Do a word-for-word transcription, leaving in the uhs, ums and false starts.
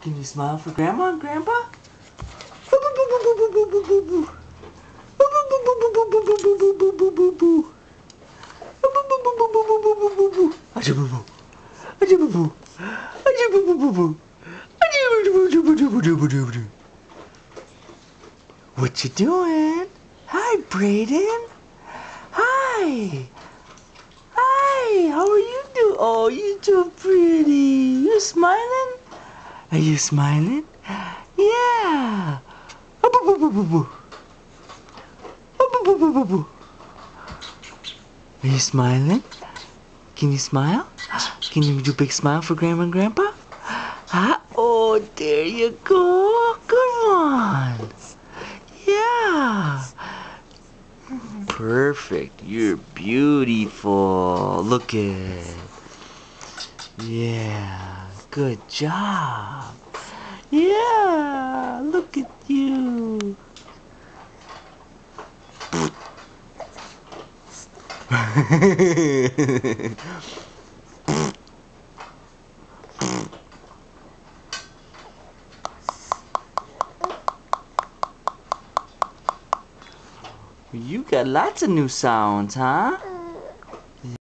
Can you smile for Grandma and Grandpa? What you doing? Hi, Brayden. Hi. Hi. How are you doing? Oh, you're too pretty. You smiling? Are you smiling? Yeah. Are you smiling? Can you smile? Can you do a big smile for Grandma and Grandpa? Huh? Oh, there you go. Good one. Yeah. Perfect. You're beautiful. Look at it. Yeah. Good job. Yeah. Look at you. You got lots of new sounds, huh?